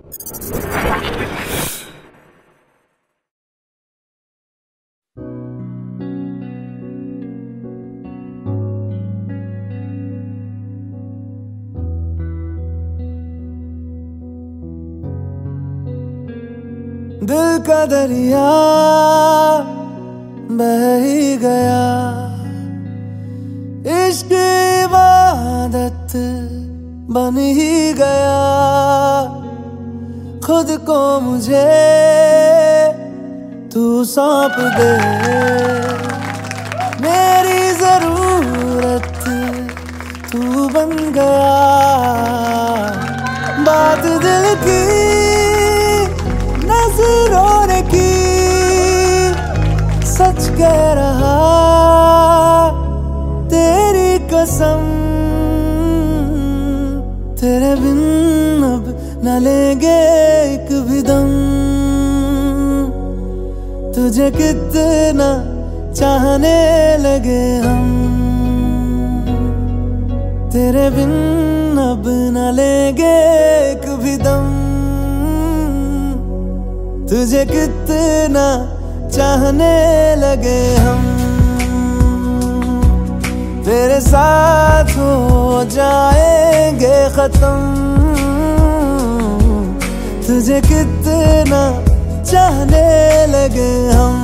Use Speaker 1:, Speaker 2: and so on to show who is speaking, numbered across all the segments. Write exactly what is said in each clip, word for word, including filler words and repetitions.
Speaker 1: दिल का दरिया बह ही गया, इश्क इबादत बन ही गया। खुद को मुझे तू सौंप दे, मेरी जरूरत तू बन गया। बात दिल की नजरों ने की, सच कह रहा तेरी कसम। तेरे बिन अब न लेंगे एक भी दम, तुझे कितना चाहने लगे हम। तेरे बिन अब न लेंगे एक भी दम, तुझे कितना चाहने लगे हम। तेरे साथ हो जाएंगे खत्म, तुझे कितना चाहने लगे हम।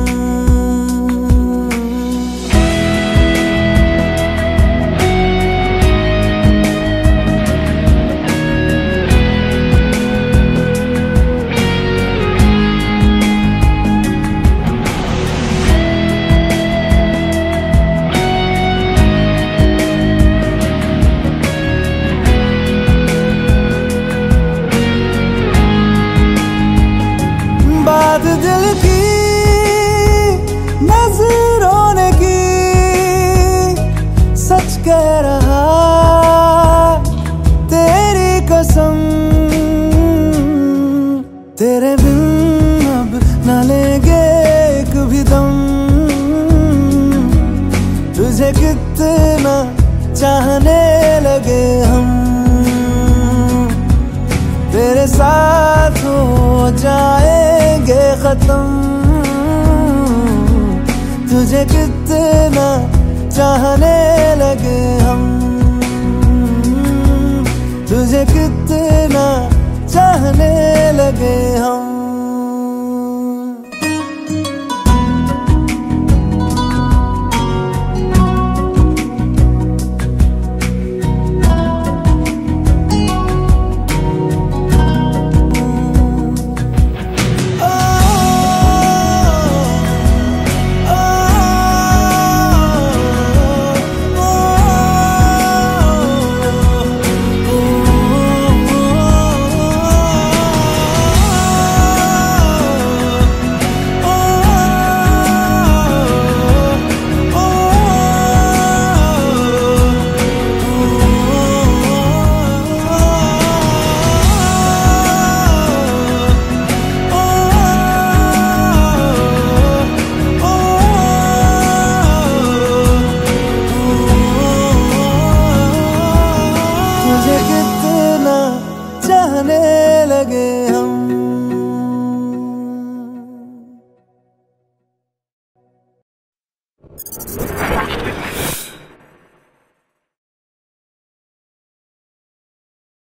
Speaker 1: बात दिल की नजरों ने की, सच कह रहा तेरी कसम। तेरे बिन अब न लेंगे एक भी दम, तुझे कितना चाहने लगे हम। तेरे साथ हो जाएंगे खत्म, तुझे कितना चाहने लगे हम। तुझे कितना चाहने लगे हम। तुझे कितना चाहने लगे